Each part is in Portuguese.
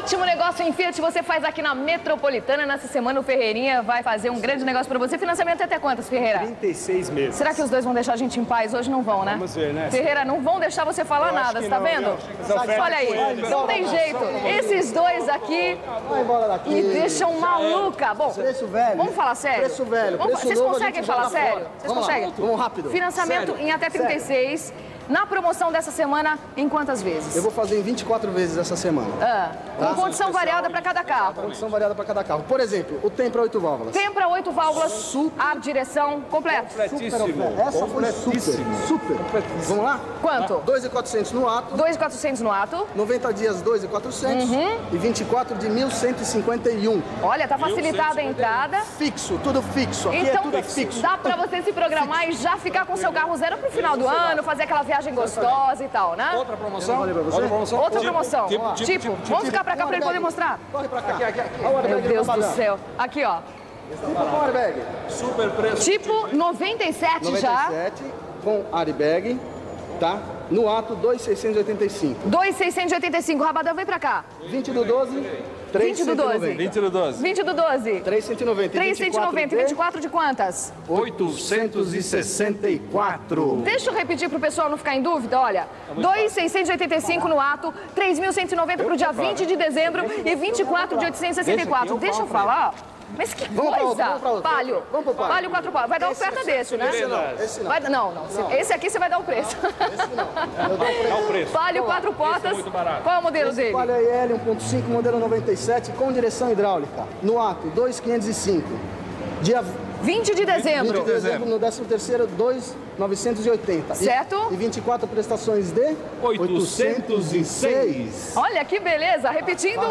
ótimo negócio em Fiat você faz aqui na Metropolitana. Nessa semana o Ferreirinha vai fazer um grande negócio pra você. Financiamento até quantos, Ferreira? 36 meses. Será que os dois vão deixar a gente em paz? Hoje não vão, né? Vamos ver, né? Ferreira, não vão deixar você falar nada, você tá vendo? Olha aí, não tem jeito. Esses dois aqui me deixam maluca. Bom, preço velho. vamos falar sério? Preço velho. Vocês conseguem falar sério? Vocês conseguem? Vamos rápido. Financiamento em até 36. Na promoção dessa semana, em quantas vezes? Eu vou fazer em 24 vezes essa semana. Com condição variada para cada carro. Condição variada para cada carro. Por exemplo, o Tempra 8 válvulas. Tempra 8 válvulas, ar, direção, completo. Completíssimo. Essa foi super. Vamos lá? Quanto? 2.400 no ato. 2.400 no ato. 90 dias 2.400 e 24 de 1.151. Olha, tá facilitada a entrada. Fixo, tudo fixo. Aqui Então, é tudo fixo. dá pra você se programar e já ficar com seu carro zero pro final do ano, fazer aquela viagem gostosa e tal, né? Outra promoção? Outra promoção. Tipo, vamos ficar pra cá pra ele poder mostrar. Corre pra cá. Meu Deus do céu. Aqui, ó. Tipo airbag. Super preço. Tipo 97 já. 97 com airbag, tá? No ato 2.685. 2.685. Rabadão, vem pra cá. 20 do 12, 20 do 12. 20 do 12. 20 do 12. 390. 3.190. 24 de quantas? 864. Deixa eu repetir pro pessoal não ficar em dúvida, olha. 2.685 no ato, 3.190 pro dia 20 de dezembro e 24 de 864. Deixa eu falar, ó. Mas que coisa! Palio. Vamos pro Palio. Palio 4 palio. Vai dar oferta desse, né? Esse não. Não. Esse aqui você vai dar o preço. Dá o preço. Palio 4 portas. muito barato. Qual é o modelo dele? Palio IL 1.5, modelo 97, com direção hidráulica. No ato 2.505. Dia 20 de dezembro. 20 de dezembro, no 13º, 2.980. Certo. E 24 prestações de 806. Olha que beleza. Repetindo,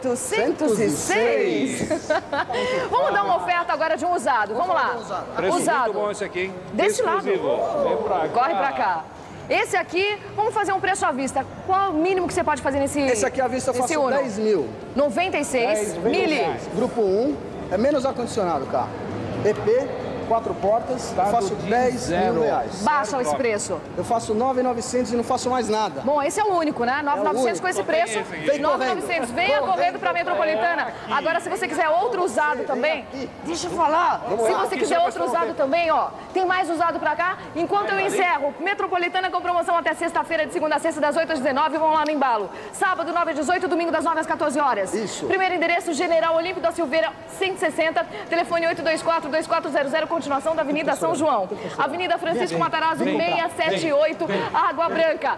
806. Vamos dar uma oferta agora de um usado. Vamos lá. Preço Usado. muito bom esse aqui, hein? Desse lado. Exclusivo. Vem pra cá. Corre pra cá. Esse aqui, vamos fazer um preço à vista. Qual é o mínimo que você pode fazer nesse Esse aqui à vista eu nesse faço Uno? 10 mil. 96 mili. Grupo 1, é menos ar-condicionado o carro. EP, 4 portas, eu faço 10 mil reais. Baixa esse preço. Eu faço 9.900 e não faço mais nada. Bom, esse é o único, né? 9.900 com esse preço. Vem 9.900. Venha correndo pra Metropolitana. Agora, se você quiser outro usado também, deixa eu falar. Se você quiser outro usado também, ó, tem mais usado pra cá. Enquanto eu encerro, Metropolitana com promoção até sexta-feira, de segunda a sexta, das 8 às 19. Vamos lá no embalo. Sábado, 9 às 18, domingo das 9 às 14 horas. Isso. Primeiro endereço, General Olímpio da Silveira, 160. Telefone 824-2400, continuação da Avenida São João. Avenida Francisco Matarazzo, 678, Água Branca.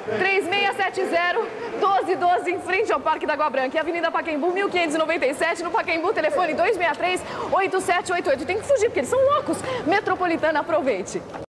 3670-1212, em frente ao Parque da Água Branca. E Avenida Pacaembu, 1597, no Pacaembu, telefone 263-8788. Tem que fugir, porque eles são loucos. Metropolitana, aproveite.